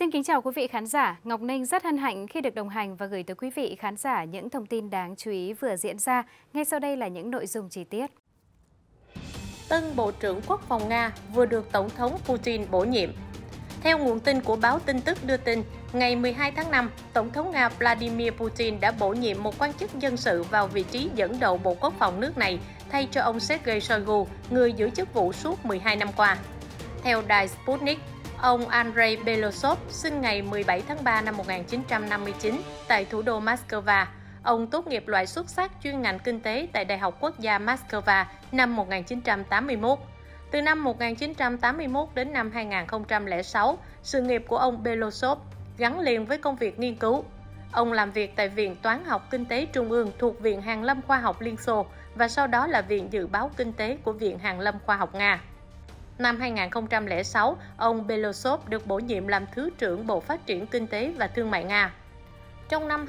Xin kính chào quý vị khán giả. Ngọc Ninh rất hân hạnh khi được đồng hành và gửi tới quý vị khán giả những thông tin đáng chú ý vừa diễn ra. Ngay sau đây là những nội dung chi tiết. Tân Bộ trưởng Quốc phòng Nga vừa được Tổng thống Putin bổ nhiệm. Theo nguồn tin của báo tin tức đưa tin, ngày 12 tháng 5, Tổng thống Nga Vladimir Putin đã bổ nhiệm một quan chức dân sự vào vị trí dẫn đầu Bộ Quốc phòng nước này thay cho ông Sergei Shoigu, người giữ chức vụ suốt 12 năm qua. Theo đài Sputnik, ông Andrei Belosov sinh ngày 17 tháng 3 năm 1959 tại thủ đô Moscow. Ông tốt nghiệp loại xuất sắc chuyên ngành kinh tế tại Đại học Quốc gia Moscow năm 1981. Từ năm 1981 đến năm 2006, sự nghiệp của ông Belosov gắn liền với công việc nghiên cứu. Ông làm việc tại Viện Toán học Kinh tế Trung ương thuộc Viện Hàn lâm Khoa học Liên Xô và sau đó là Viện Dự báo Kinh tế của Viện Hàn lâm Khoa học Nga. Năm 2006, ông Belosov được bổ nhiệm làm Thứ trưởng Bộ Phát triển Kinh tế và Thương mại Nga. Trong năm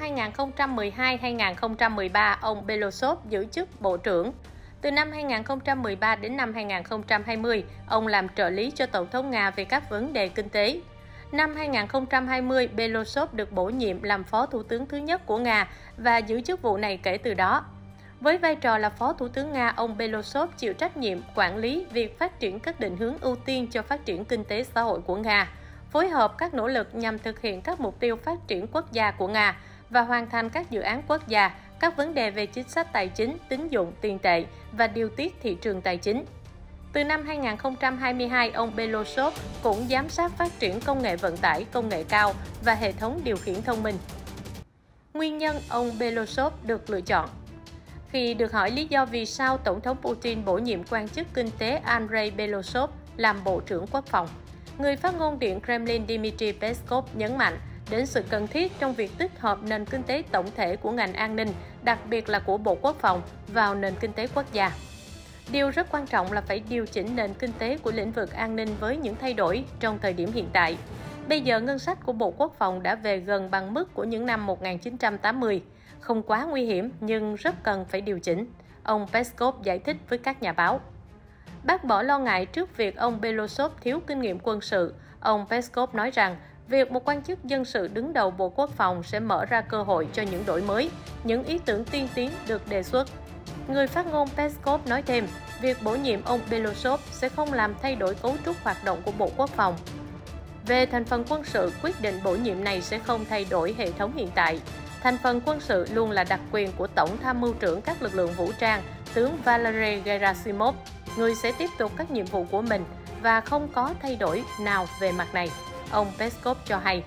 2012-2013, ông Belosov giữ chức Bộ trưởng. Từ năm 2013 đến năm 2020, ông làm trợ lý cho Tổng thống Nga về các vấn đề kinh tế. Năm 2020, Belosov được bổ nhiệm làm Phó Thủ tướng thứ nhất của Nga và giữ chức vụ này kể từ đó. Với vai trò là Phó Thủ tướng Nga, ông Belosov chịu trách nhiệm quản lý việc phát triển các định hướng ưu tiên cho phát triển kinh tế xã hội của Nga, phối hợp các nỗ lực nhằm thực hiện các mục tiêu phát triển quốc gia của Nga và hoàn thành các dự án quốc gia, các vấn đề về chính sách tài chính, tín dụng, tiền tệ và điều tiết thị trường tài chính. Từ năm 2022, ông Belosov cũng giám sát phát triển công nghệ vận tải, công nghệ cao và hệ thống điều khiển thông minh. Nguyên nhân ông Belosov được lựa chọn. Khi được hỏi lý do vì sao Tổng thống Putin bổ nhiệm quan chức kinh tế Andrei Belosov làm Bộ trưởng Quốc phòng, người phát ngôn Điện Kremlin Dmitry Peskov nhấn mạnh đến sự cần thiết trong việc tích hợp nền kinh tế tổng thể của ngành an ninh, đặc biệt là của Bộ Quốc phòng, vào nền kinh tế quốc gia. Điều rất quan trọng là phải điều chỉnh nền kinh tế của lĩnh vực an ninh với những thay đổi trong thời điểm hiện tại. Bây giờ ngân sách của Bộ Quốc phòng đã về gần bằng mức của những năm 1980. Không quá nguy hiểm nhưng rất cần phải điều chỉnh, ông Peskov giải thích với các nhà báo. Bác bỏ lo ngại trước việc ông Belosov thiếu kinh nghiệm quân sự, ông Peskov nói rằng việc một quan chức dân sự đứng đầu Bộ Quốc phòng sẽ mở ra cơ hội cho những đổi mới, những ý tưởng tiên tiến được đề xuất. Người phát ngôn Peskov nói thêm, việc bổ nhiệm ông Belosov sẽ không làm thay đổi cấu trúc hoạt động của Bộ Quốc phòng. Về thành phần quân sự, quyết định bổ nhiệm này sẽ không thay đổi hệ thống hiện tại. Thành phần quân sự luôn là đặc quyền của Tổng tham mưu trưởng các lực lượng vũ trang, tướng Valery Gerasimov, người sẽ tiếp tục các nhiệm vụ của mình và không có thay đổi nào về mặt này, ông Peskov cho hay.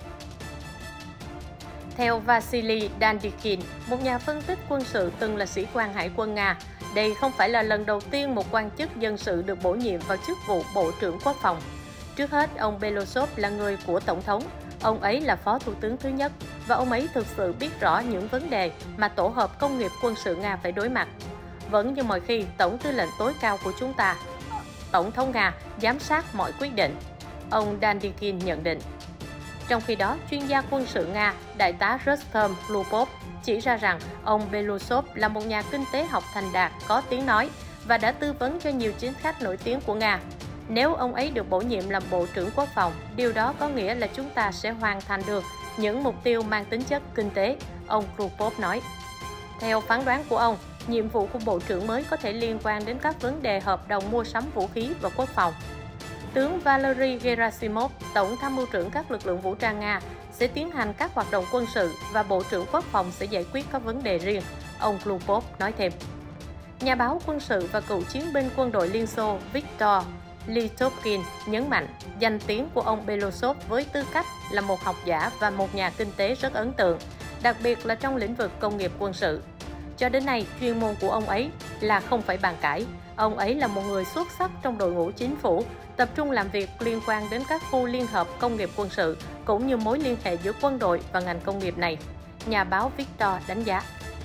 Theo Vasily Dandikin, một nhà phân tích quân sự từng là sĩ quan hải quân Nga, đây không phải là lần đầu tiên một quan chức dân sự được bổ nhiệm vào chức vụ Bộ trưởng Quốc phòng. Trước hết, ông Belosov là người của Tổng thống. Ông ấy là Phó Thủ tướng thứ nhất và ông ấy thực sự biết rõ những vấn đề mà tổ hợp công nghiệp quân sự Nga phải đối mặt. Vẫn như mọi khi, Tổng tư lệnh tối cao của chúng ta, Tổng thống Nga, giám sát mọi quyết định, ông Dandikin nhận định. Trong khi đó, chuyên gia quân sự Nga, Đại tá Rustem Lupov chỉ ra rằng ông Belosov là một nhà kinh tế học thành đạt, có tiếng nói và đã tư vấn cho nhiều chính khách nổi tiếng của Nga. Nếu ông ấy được bổ nhiệm làm Bộ trưởng Quốc phòng, điều đó có nghĩa là chúng ta sẽ hoàn thành được những mục tiêu mang tính chất kinh tế, ông Lupov nói. Theo phán đoán của ông, nhiệm vụ của Bộ trưởng mới có thể liên quan đến các vấn đề hợp đồng mua sắm vũ khí và quốc phòng. Tướng Valery Gerasimov, Tổng tham mưu trưởng các lực lượng vũ trang Nga, sẽ tiến hành các hoạt động quân sự và Bộ trưởng Quốc phòng sẽ giải quyết các vấn đề riêng, ông Lupov nói thêm. Nhà báo quân sự và cựu chiến binh quân đội Liên Xô Viktor Litovkin nhấn mạnh danh tiếng của ông Belosov với tư cách là một học giả và một nhà kinh tế rất ấn tượng, đặc biệt là trong lĩnh vực công nghiệp quân sự. Cho đến nay, chuyên môn của ông ấy là không phải bàn cãi. Ông ấy là một người xuất sắc trong đội ngũ chính phủ, tập trung làm việc liên quan đến các khu liên hợp công nghiệp quân sự, cũng như mối liên hệ giữa quân đội và ngành công nghiệp này, nhà báo Victor đánh giá.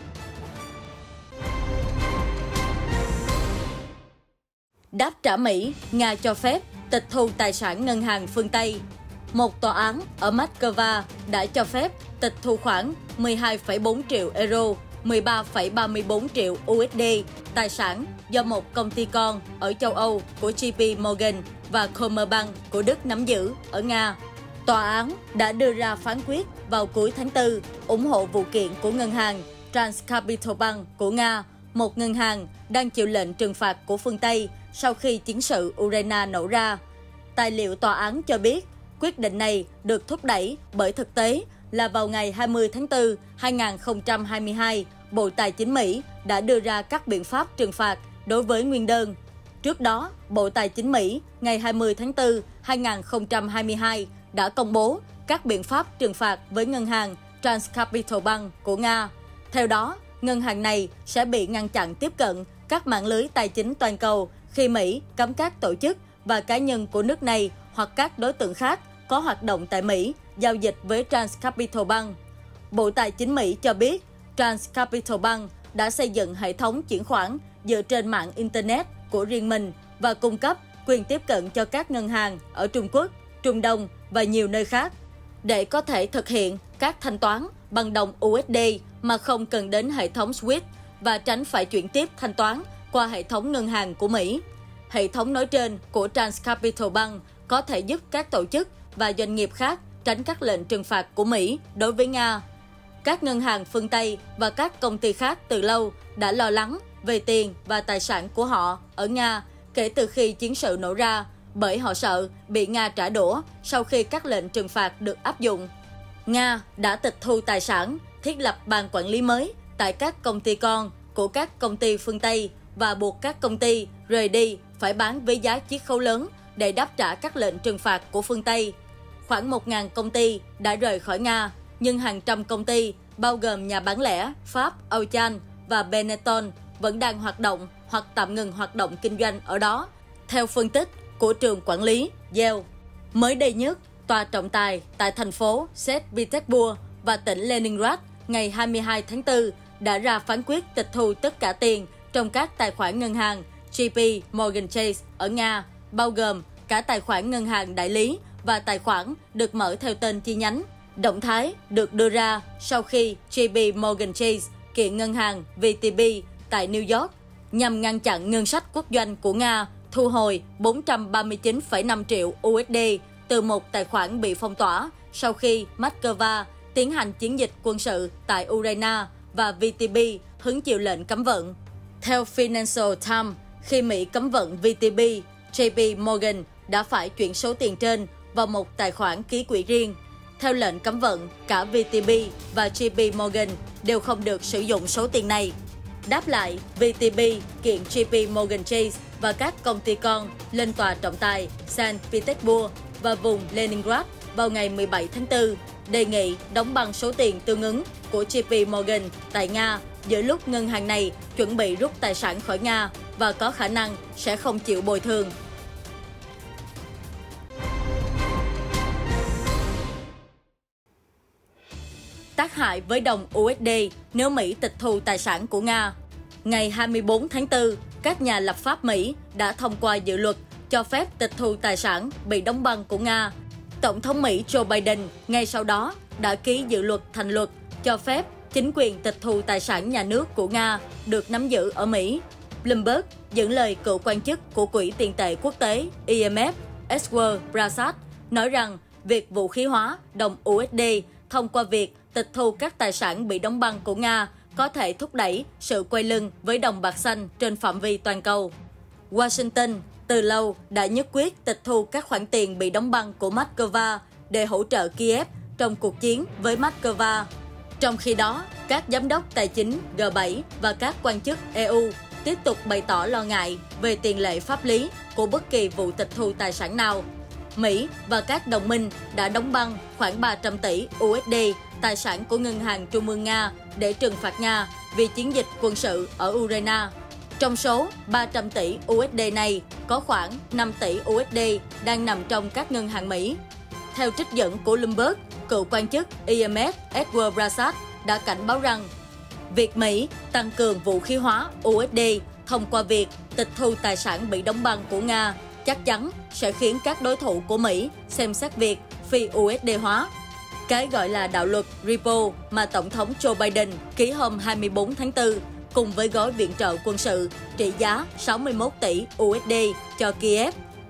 Đáp trả Mỹ, Nga cho phép tịch thu tài sản ngân hàng phương Tây. Một tòa án ở Moscow đã cho phép tịch thu khoảng 12,4 triệu euro, 13,34 triệu USD tài sản do một công ty con ở châu Âu của JP Morgan và Commerzbank của Đức nắm giữ ở Nga. Tòa án đã đưa ra phán quyết vào cuối tháng 4 ủng hộ vụ kiện của ngân hàng Transcapital Bank của Nga, một ngân hàng đang chịu lệnh trừng phạt của phương Tây sau khi chiến sự Ukraine nổ ra. Tài liệu tòa án cho biết, quyết định này được thúc đẩy bởi thực tế là vào ngày 20 tháng 4, 2022, Bộ Tài chính Mỹ đã đưa ra các biện pháp trừng phạt đối với nguyên đơn. Trước đó, Bộ Tài chính Mỹ ngày 20 tháng 4, 2022 đã công bố các biện pháp trừng phạt với ngân hàng Transcapital Bank của Nga. Theo đó, ngân hàng này sẽ bị ngăn chặn tiếp cận các mạng lưới tài chính toàn cầu khi Mỹ cấm các tổ chức và cá nhân của nước này hoặc các đối tượng khác có hoạt động tại Mỹ giao dịch với Transcapital Bank. Bộ Tài chính Mỹ cho biết Transcapital Bank đã xây dựng hệ thống chuyển khoản dựa trên mạng Internet của riêng mình và cung cấp quyền tiếp cận cho các ngân hàng ở Trung Quốc, Trung Đông và nhiều nơi khác để có thể thực hiện các thanh toán bằng đồng USD mà không cần đến hệ thống SWIFT và tránh phải chuyển tiếp thanh toán qua hệ thống ngân hàng của Mỹ. Hệ thống nói trên của Transcapital Bank có thể giúp các tổ chức và doanh nghiệp khác tránh các lệnh trừng phạt của Mỹ đối với Nga. Các ngân hàng phương Tây và các công ty khác từ lâu đã lo lắng về tiền và tài sản của họ ở Nga kể từ khi chiến sự nổ ra, bởi họ sợ bị Nga trả đũa sau khi các lệnh trừng phạt được áp dụng. Nga đã tịch thu tài sản, thiết lập ban quản lý mới tại các công ty con của các công ty phương Tây và buộc các công ty rời đi phải bán với giá chiết khấu lớn để đáp trả các lệnh trừng phạt của phương Tây. Khoảng 1.000 công ty đã rời khỏi Nga, nhưng hàng trăm công ty, bao gồm nhà bán lẻ Pháp, Auchan và Benetton, vẫn đang hoạt động hoặc tạm ngừng hoạt động kinh doanh ở đó, theo phân tích của trường quản lý Yale. Mới đây nhất, tòa trọng tài tại thành phố St. Petersburg và tỉnh Leningrad ngày 22 tháng 4 đã ra phán quyết tịch thu tất cả tiền trong các tài khoản ngân hàng JP Morgan Chase ở Nga, bao gồm cả tài khoản ngân hàng đại lý và tài khoản được mở theo tên chi nhánh. Động thái được đưa ra sau khi JP Morgan Chase kiện ngân hàng VTB tại New York nhằm ngăn chặn ngân sách quốc doanh của Nga thu hồi 439,5 triệu USD từ một tài khoản bị phong tỏa sau khi Moscow tiến hành chiến dịch quân sự tại Ukraine và VTB hứng chịu lệnh cấm vận. Theo Financial Times, khi Mỹ cấm vận VTB, JP Morgan đã phải chuyển số tiền trên vào một tài khoản ký quỹ riêng. Theo lệnh cấm vận, cả VTB và JP Morgan đều không được sử dụng số tiền này. Đáp lại, VTB kiện JP Morgan Chase và các công ty con lên tòa trọng tài Saint Petersburg và vùng Leningrad vào ngày 17 tháng 4, đề nghị đóng băng số tiền tương ứng của JP Morgan tại Nga giữa lúc ngân hàng này chuẩn bị rút tài sản khỏi Nga và có khả năng sẽ không chịu bồi thường. Tác hại với đồng USD nếu Mỹ tịch thu tài sản của Nga. Ngày 24 tháng 4, các nhà lập pháp Mỹ đã thông qua dự luật cho phép tịch thu tài sản bị đóng băng của Nga. Tổng thống Mỹ Joe Biden ngay sau đó đã ký dự luật thành luật cho phép chính quyền tịch thu tài sản nhà nước của Nga được nắm giữ ở Mỹ. Bloomberg dẫn lời cựu quan chức của Quỹ tiền tệ quốc tế IMF Edward Prasad nói rằng việc vũ khí hóa đồng USD thông qua việc tịch thu các tài sản bị đóng băng của Nga có thể thúc đẩy sự quay lưng với đồng bạc xanh trên phạm vi toàn cầu. Washington từ lâu đã nhất quyết tịch thu các khoản tiền bị đóng băng của Moscow để hỗ trợ Kiev trong cuộc chiến với Moscow. Trong khi đó, các giám đốc tài chính G7 và các quan chức EU tiếp tục bày tỏ lo ngại về tiền lệ pháp lý của bất kỳ vụ tịch thu tài sản nào. Mỹ và các đồng minh đã đóng băng khoảng 300 tỷ USD tài sản của Ngân hàng Trung ương Nga để trừng phạt Nga vì chiến dịch quân sự ở Ukraine. Trong số 300 tỷ USD này, có khoảng 5 tỷ USD đang nằm trong các ngân hàng Mỹ. Theo trích dẫn của Bloomberg, cựu quan chức IMF Edward Prasad đã cảnh báo rằng việc Mỹ tăng cường vũ khí hóa USD thông qua việc tịch thu tài sản bị đóng băng của Nga chắc chắn sẽ khiến các đối thủ của Mỹ xem xét việc phi USD hóa. Cái gọi là đạo luật repo mà Tổng thống Joe Biden ký hôm 24 tháng 4 cùng với gói viện trợ quân sự trị giá 61 tỷ USD cho Kiev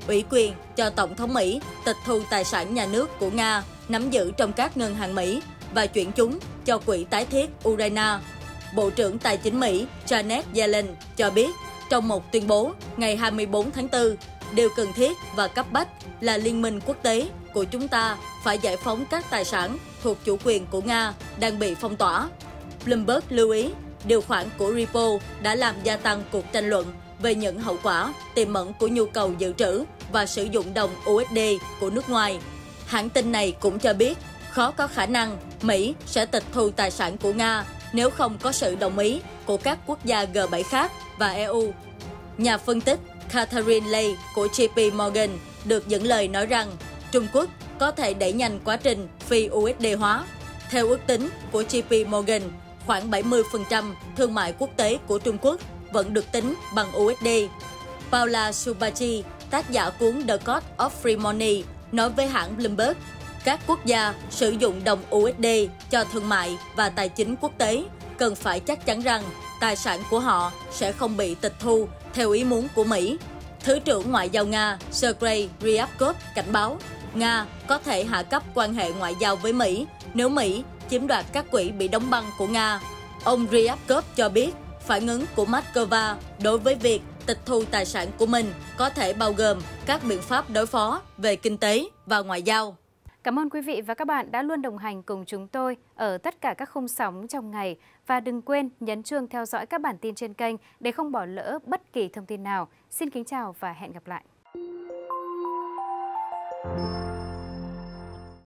ủy quyền cho Tổng thống Mỹ tịch thu tài sản nhà nước của Nga nắm giữ trong các ngân hàng Mỹ và chuyển chúng cho Quỹ tái thiết Ukraine. Bộ trưởng Tài chính Mỹ Janet Yellen cho biết trong một tuyên bố ngày 24 tháng 4, điều cần thiết và cấp bách là liên minh quốc tế của chúng ta phải giải phóng các tài sản thuộc chủ quyền của Nga đang bị phong tỏa. Bloomberg lưu ý, điều khoản của repo đã làm gia tăng cuộc tranh luận về những hậu quả tiềm ẩn của nhu cầu dự trữ và sử dụng đồng USD của nước ngoài. Hãng tin này cũng cho biết, khó có khả năng Mỹ sẽ tịch thu tài sản của Nga nếu không có sự đồng ý của các quốc gia G7 khác và EU. Nhà phân tích Catherine Lay của JP Morgan được dẫn lời nói rằng Trung Quốc có thể đẩy nhanh quá trình phi USD hóa. Theo ước tính của JP Morgan, khoảng 70% thương mại quốc tế của Trung Quốc vẫn được tính bằng USD. Paula Subachi, tác giả cuốn The Cost of Free Money, nói với hãng Bloomberg, các quốc gia sử dụng đồng USD cho thương mại và tài chính quốc tế cần phải chắc chắn rằng tài sản của họ sẽ không bị tịch thu theo ý muốn của Mỹ. Thứ trưởng Ngoại giao Nga Sergei Ryabkov cảnh báo Nga có thể hạ cấp quan hệ ngoại giao với Mỹ nếu Mỹ chiếm đoạt các quỹ bị đóng băng của Nga. Ông Ryabkov cho biết phản ứng của Moscow đối với việc tịch thu tài sản của mình có thể bao gồm các biện pháp đối phó về kinh tế và ngoại giao. Cảm ơn quý vị và các bạn đã luôn đồng hành cùng chúng tôi ở tất cả các khung sóng trong ngày. Và đừng quên nhấn chuông theo dõi các bản tin trên kênh để không bỏ lỡ bất kỳ thông tin nào. Xin kính chào và hẹn gặp lại.